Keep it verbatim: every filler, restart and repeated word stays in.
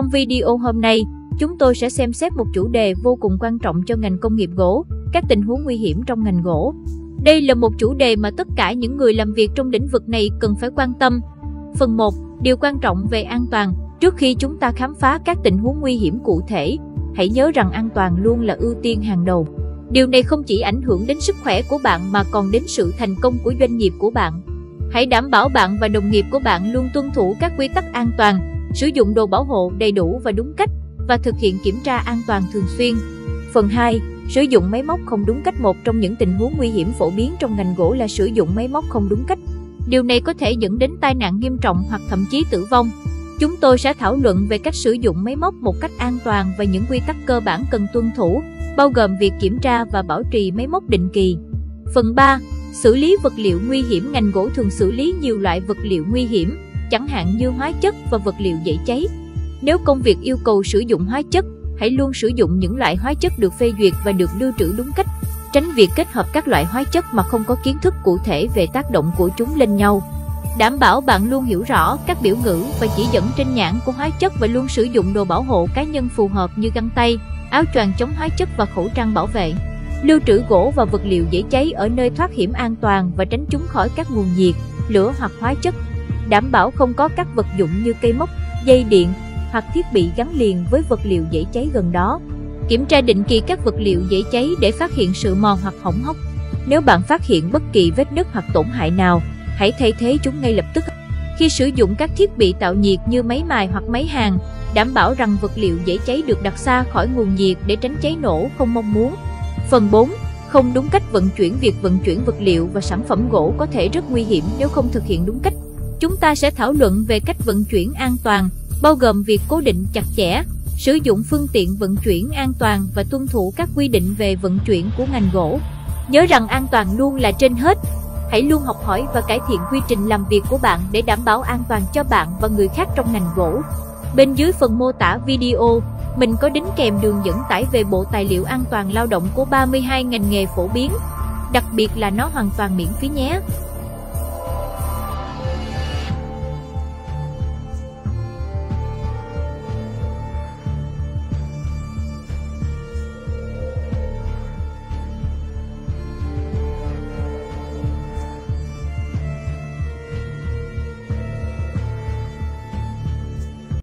Trong video hôm nay, chúng tôi sẽ xem xét một chủ đề vô cùng quan trọng cho ngành công nghiệp gỗ, các tình huống nguy hiểm trong ngành gỗ. Đây là một chủ đề mà tất cả những người làm việc trong lĩnh vực này cần phải quan tâm. Phần một. Điều quan trọng về an toàn. Trước khi chúng ta khám phá các tình huống nguy hiểm cụ thể, hãy nhớ rằng an toàn luôn là ưu tiên hàng đầu. Điều này không chỉ ảnh hưởng đến sức khỏe của bạn mà còn đến sự thành công của doanh nghiệp của bạn. Hãy đảm bảo bạn và đồng nghiệp của bạn luôn tuân thủ các quy tắc an toàn, sử dụng đồ bảo hộ đầy đủ và đúng cách, và thực hiện kiểm tra an toàn thường xuyên. Phần hai. Sử dụng máy móc không đúng cách. Một trong những tình huống nguy hiểm phổ biến trong ngành gỗ là sử dụng máy móc không đúng cách. Điều này có thể dẫn đến tai nạn nghiêm trọng hoặc thậm chí tử vong. Chúng tôi sẽ thảo luận về cách sử dụng máy móc một cách an toàn và những quy tắc cơ bản cần tuân thủ, bao gồm việc kiểm tra và bảo trì máy móc định kỳ. Phần ba. Xử lý vật liệu nguy hiểm. Ngành gỗ thường xử lý nhiều loại vật liệu nguy hiểm, chẳng hạn như hóa chất và vật liệu dễ cháy. Nếu công việc yêu cầu sử dụng hóa chất, hãy luôn sử dụng những loại hóa chất được phê duyệt và được lưu trữ đúng cách. Tránh việc kết hợp các loại hóa chất mà không có kiến thức cụ thể về tác động của chúng lên nhau. Đảm bảo bạn luôn hiểu rõ các biểu ngữ và chỉ dẫn trên nhãn của hóa chất và luôn sử dụng đồ bảo hộ cá nhân phù hợp như găng tay, áo choàng chống hóa chất và khẩu trang bảo vệ. Lưu trữ gỗ và vật liệu dễ cháy ở nơi thoát hiểm an toàn và tránh chúng khỏi các nguồn nhiệt, lửa hoặc hóa chất. Đảm bảo không có các vật dụng như cây móc, dây điện hoặc thiết bị gắn liền với vật liệu dễ cháy gần đó. Kiểm tra định kỳ các vật liệu dễ cháy để phát hiện sự mòn hoặc hỏng hóc. Nếu bạn phát hiện bất kỳ vết nứt hoặc tổn hại nào, hãy thay thế chúng ngay lập tức. Khi sử dụng các thiết bị tạo nhiệt như máy mài hoặc máy hàn, đảm bảo rằng vật liệu dễ cháy được đặt xa khỏi nguồn nhiệt để tránh cháy nổ không mong muốn. Phần bốn. Không đúng cách vận chuyển. Việc vận chuyển vật liệu và sản phẩm gỗ có thể rất nguy hiểm nếu không thực hiện đúng cách. Chúng ta sẽ thảo luận về cách vận chuyển an toàn, bao gồm việc cố định chặt chẽ, sử dụng phương tiện vận chuyển an toàn và tuân thủ các quy định về vận chuyển của ngành gỗ. Nhớ rằng an toàn luôn là trên hết. Hãy luôn học hỏi và cải thiện quy trình làm việc của bạn để đảm bảo an toàn cho bạn và người khác trong ngành gỗ. Bên dưới phần mô tả video, mình có đính kèm đường dẫn tải về bộ tài liệu an toàn lao động của ba mươi hai ngành nghề phổ biến. Đặc biệt là nó hoàn toàn miễn phí nhé.